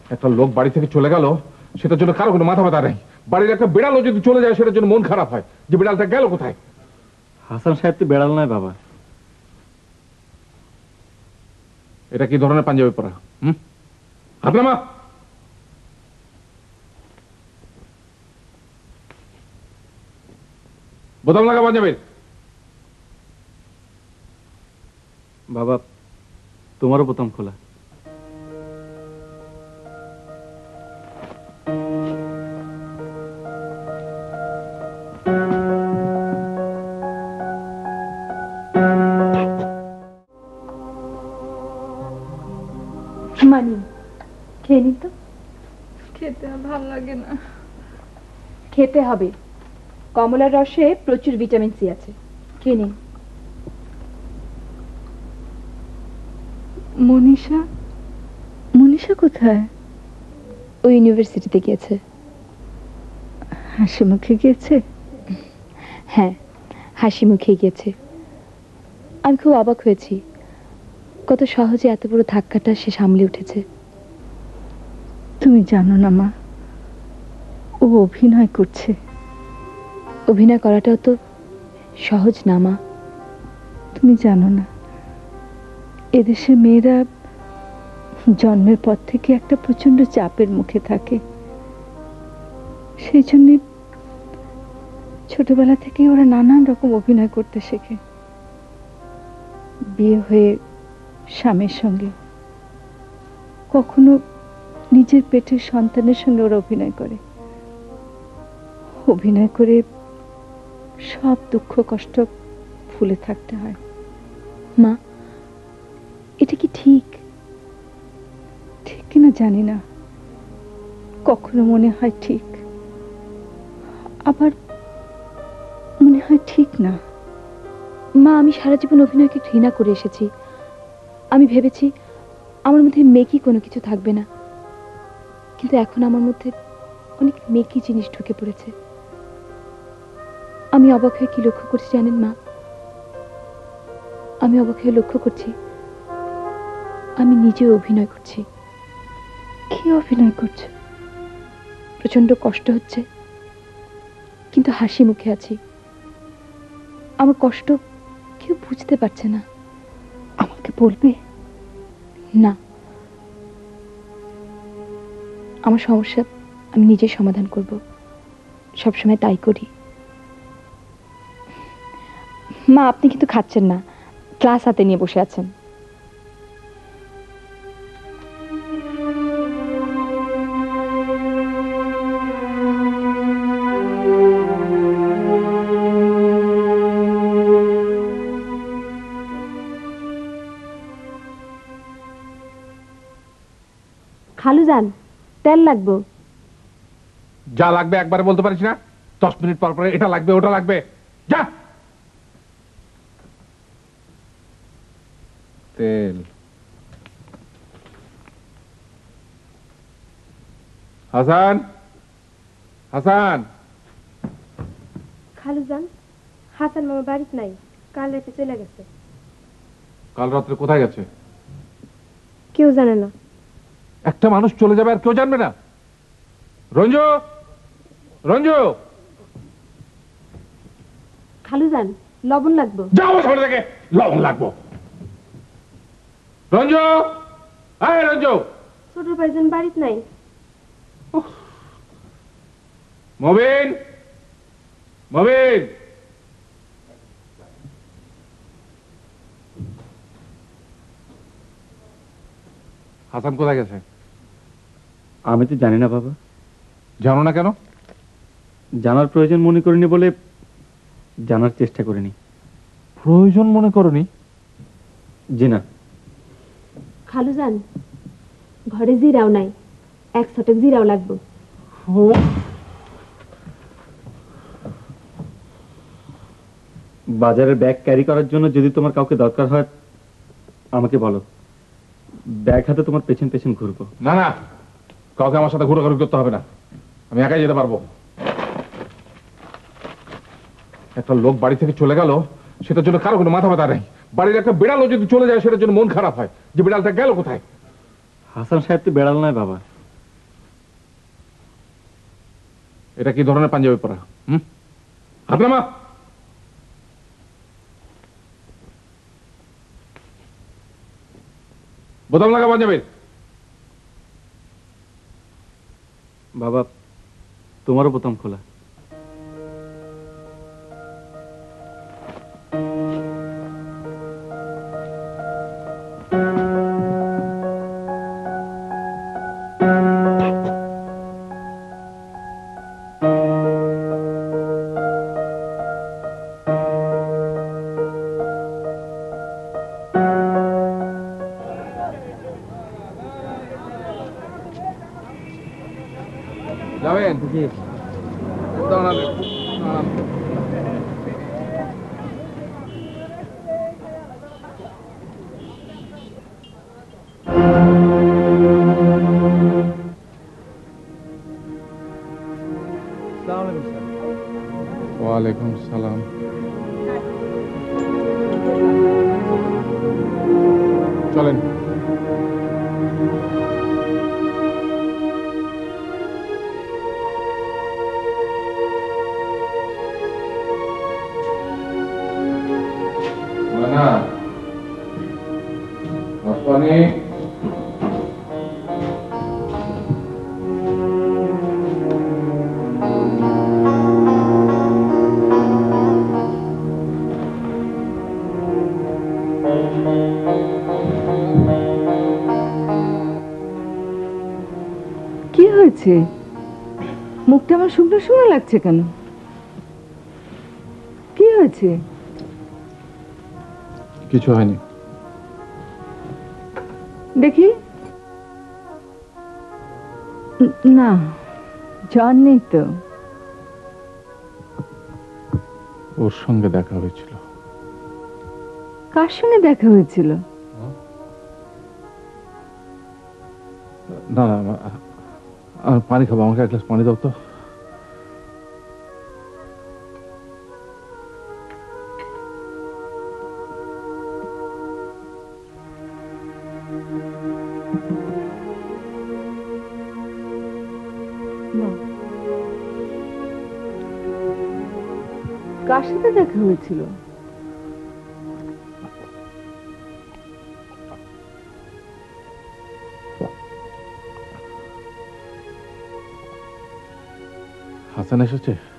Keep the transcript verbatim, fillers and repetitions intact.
একটা লোক বাড়ি থেকে চলে গেল, সেটার জন্য কারো কোনো মাথা ব্যথা নেই। বাড়ির একটা বিড়ালও যদি চলে যায়, সেটার জন্য মন খারাপ হয় যে বিড়ালটা গেল কোথায়। হাসান সাহেব তো বেড়াল নয় বাবা। এটা কি ধরনের পাঞ্জাবি পরা? হুম, আপনার মা বোতাম লাগা পাঞ্জাবির। বাবা, তোমারও বোতাম খোলা। মানি খেয়ে নি তো। খেতে ভালো লাগে না। খেতে হবে, কমলার রসে প্রচুর ভিটামিন সি আছে, খেয়ে নিন। মনীষা, মনীষা কোথায়? ও ইউনিভার্সিটিতে গিয়েছে। হাসি মুখে গিয়েছে? হ্যাঁ, হাসি মুখে গিয়েছে। আমি খুব অবাক হয়েছি, কত সহজে এত বড় ধাক্কাটা সে সামলে উঠেছে। তুমি জানো না মা, ও অভিনয় করছে। অভিনয় করাটাও তো সহজ না মা। তুমি জানো না, এদেশে মেয়েরা জন্মের পর থেকে একটা প্রচন্ড চাপের মুখে থাকে। সেই জন্য ছোটবেলা থেকে ওরা নানান রকম অভিনয় করতে শেখে। বিয়ে হয়ে স্বামীর সঙ্গে, কখনো নিজের পেটের সন্তানের সঙ্গে ওরা অভিনয় করে। অভিনয় করে সব দুঃখ কষ্ট ভুলে থাকতে হয়। মা, এটা কি ঠিক? ঠিক কিনা জানি না, কখনো মনে হয় ঠিক, আবার মনে হয় ঠিক না। মা, আমি সারা জীবন অভিনয়কে ঘৃণা করে এসেছি। আমি ভেবেছি আমার মধ্যে মেকি কোনো কিছু থাকবে না, কিন্তু এখন আমার মধ্যে অনেক মেকি জিনিস ঢুকে পড়েছে। আমি অবাক হয়ে কি লক্ষ্য করছি জানেন মা? আমি অবাক হয়ে লক্ষ্য করছি আমি নিজেও অভিনয় করছি। কি অভিনয় করছো? প্রচন্ড কষ্ট হচ্ছে, কিন্তু হাসি মুখে আছি। আমার কষ্ট কেউ বুঝতে পারছে না। আমাকে বলবে? না, আমার সমস্যা আমি নিজে সমাধান করব, সবসময় তাই করি। মা, আপনি কিন্তু খাচ্ছেন না, ক্লাস হাতে নিয়ে বসে আছেন। খালু যান, তেল লাগবে। যা লাগবে একবারে বলতে পারিস না? দশ মিনিট পর পরে এটা লাগবে ওটা লাগবে, যা। তেল, হাসান, হাসান। খালু যান, হাসান মামা বাড়িতে নাই, কাল রাতে চলে গেছে। কাল রাত্রে কোথায় গেছে? কেউ জানে না। একটা মানুষ চলে যাবে আর কেউ জানবে না? রঞ্জু, রঞ্জু। খালু যান, লবণ লাগবে। যাও সামনে থেকে, লবণ লাগবো। রঞ্জু, আয় রঞ্জু। ছোট ভাইজান বাড়িতে নাই। মবিন, মবিন। হাসান কোথায় গেছে? আমি তো জানি না বাবা। জানো না কেন? জানার প্রয়োজন মনে করিনি বলে জানার চেষ্টা করিনি। প্রয়োজন মনে করনি? জি না। খালু যান, ঘরে জিরাও নাই, এক ছটাক জিরাও লাগবে। বাজারের ব্যাগ ক্যারি করার জন্য যদি তোমার কাউকে দরকার হয় আমাকে বলো, ব্যাগ হাতে তোমার পেছন পেছন ঘুরবো। না না, কাউকে আমার সাথে ঘোরাঘুরি করতে হবে না, আমি একাই যেতে পারবো। একটা লোক বাড়ি থেকে চলে গেল, সেটার জন্য কারো কোনো মাথা ব্যথা নেই। বাড়ির একটা বিড়ালও যদি চলে যায়, সেটার জন্য মন খারাপ হয় যে বিড়ালটা গেল কোথায়। হাসান সাহেব তো বেড়াল নয় বাবা। এটা কি ধরনের পাঞ্জাবি পরা? হুম, হাত নামা। বোতাম লাগা পাঞ্জাবির। বাবা, তোমারও বোতাম খোলা। যাবেন? জি। দাঁড়ান, দাঁড়ান। ওয়ালাইকুম সালাম। চলেন। না, আপনি কি হয়েছে? মুখটা আমার শুকনো শুকনো লাগছে কেন? কি হয়েছে? কিছু হয়নি। দেখি। ন- না, জ্বর নেই তো। ওর সঙ্গে দেখা হয়েছিল। কার সঙ্গে দেখা হয়েছিল? না না, আর পানি খাবো, আমাকে এক গ্লাস পানি দাও তো। না। কার সাথে দেখা হয়েছিল? হাসান এসেছে?